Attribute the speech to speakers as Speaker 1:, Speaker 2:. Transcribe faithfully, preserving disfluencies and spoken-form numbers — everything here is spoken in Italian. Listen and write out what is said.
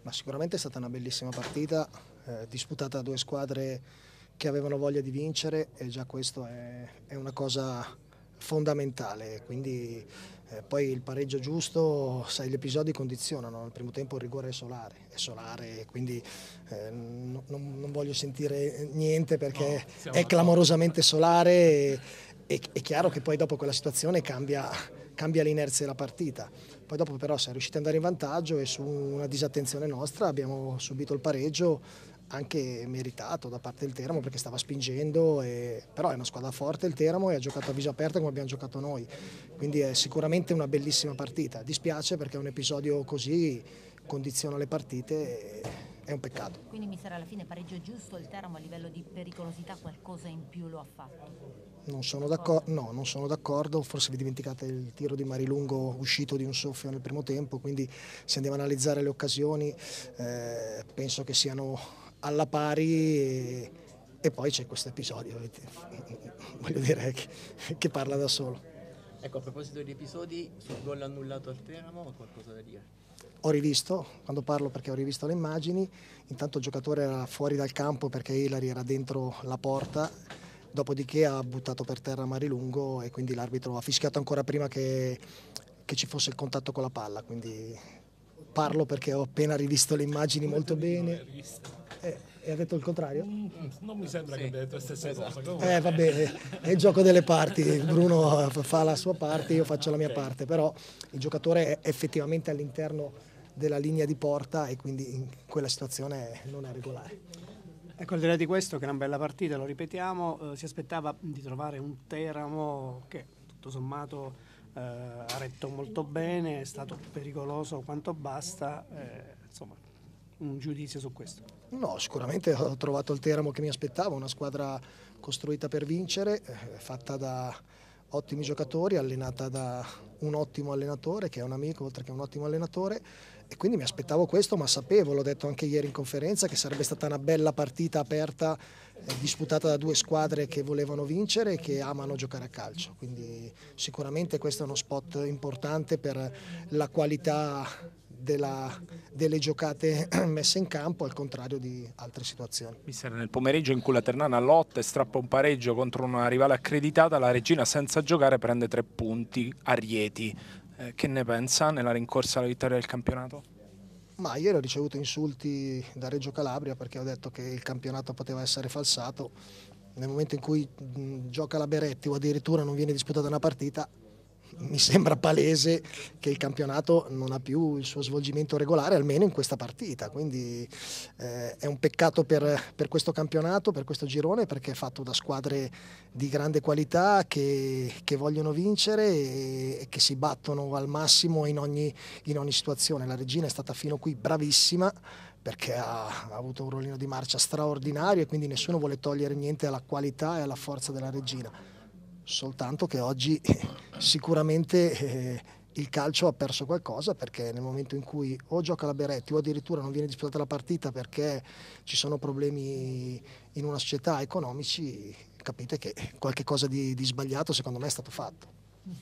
Speaker 1: Ma sicuramente è stata una bellissima partita, eh, disputata da due squadre che avevano voglia di vincere e già questo è, è una cosa fondamentale, quindi eh, poi il pareggio giusto, sai, gli episodi condizionano. Al primo tempo il rigore è solare, è solare, quindi eh, non, non voglio sentire niente perché no, è clamorosamente solare e, e, è chiaro che poi dopo quella situazione cambia, cambia l'inerzia della partita. Poi dopo però siamo riusciti ad andare in vantaggio e su una disattenzione nostra abbiamo subito il pareggio, anche meritato da parte del Teramo perché stava spingendo, e... però è una squadra forte il Teramo e ha giocato a viso aperto come abbiamo giocato noi, quindi è sicuramente una bellissima partita. Dispiace perché un episodio così condiziona le partite, è un peccato.
Speaker 2: Quindi mi sarà alla fine pareggio giusto, il Teramo a livello di pericolosità qualcosa in più lo ha fatto?
Speaker 1: Non sono d'accordo, no, non sono d'accordo, forse vi dimenticate il tiro di Marilungo uscito di un soffio nel primo tempo, quindi se andiamo a analizzare le occasioni eh, penso che siano alla pari e, e poi c'è questo episodio, voglio dire, che, che parla da solo.
Speaker 3: Ecco, a proposito di episodi, sul gol annullato al Teramo ho qualcosa da dire?
Speaker 1: Ho rivisto, quando parlo perché ho rivisto le immagini, intanto il giocatore era fuori dal campo perché Ilari era dentro la porta, dopodiché ha buttato per terra Marilungo e quindi l'arbitro ha fischiato ancora prima che, che ci fosse il contatto con la palla, quindi parlo perché ho appena rivisto le immagini molto bene. Eh, e ha detto il contrario?
Speaker 4: Mm, non mi sembra sì, che abbia detto la stessa esatto.
Speaker 1: cosa. Eh vabbè, è il gioco delle parti, Bruno fa la sua parte, io faccio la mia okay. parte, però il giocatore è effettivamente all'interno della linea di porta e quindi in quella situazione non è regolare.
Speaker 5: Ecco, al di là di questo, che è una bella partita, lo ripetiamo, eh, si aspettava di trovare un Teramo che tutto sommato eh, ha retto molto bene, è stato pericoloso quanto basta, eh, insomma, un giudizio su questo?
Speaker 1: No, sicuramente ho trovato il Teramo che mi aspettavo, una squadra costruita per vincere, eh, fatta da ottimi giocatori, allenata da un ottimo allenatore che è un amico oltre che un ottimo allenatore, e quindi mi aspettavo questo, ma sapevo, l'ho detto anche ieri in conferenza, che sarebbe stata una bella partita aperta, eh, disputata da due squadre che volevano vincere e che amano giocare a calcio, quindi sicuramente questo è uno spot importante per la qualità Della, delle giocate messe in campo, al contrario di altre situazioni.
Speaker 6: Mister, nel pomeriggio in cui la Ternana lotta e strappa un pareggio contro una rivale accreditata, la Regina senza giocare prende tre punti a Rieti. Eh, che ne pensa nella rincorsa alla vittoria del campionato?
Speaker 1: Ma ieri ho ricevuto insulti da Reggio Calabria perché ho detto che il campionato poteva essere falsato. Nel momento in cui mh, gioca la Beretti o addirittura non viene disputata una partita, mi sembra palese che il campionato non ha più il suo svolgimento regolare, almeno in questa partita, quindi eh, è un peccato per, per questo campionato, per questo girone, perché è fatto da squadre di grande qualità che, che vogliono vincere e, e che si battono al massimo in ogni, in ogni situazione. La Regina è stata fino qui bravissima perché ha, ha avuto un rollino di marcia straordinario e quindi nessuno vuole togliere niente alla qualità e alla forza della Regina. Soltanto che oggi sicuramente eh, il calcio ha perso qualcosa, perché nel momento in cui o gioca la Beretti o addirittura non viene disputata la partita perché ci sono problemi in una società economici, capite che qualche cosa di, di sbagliato secondo me è stato fatto.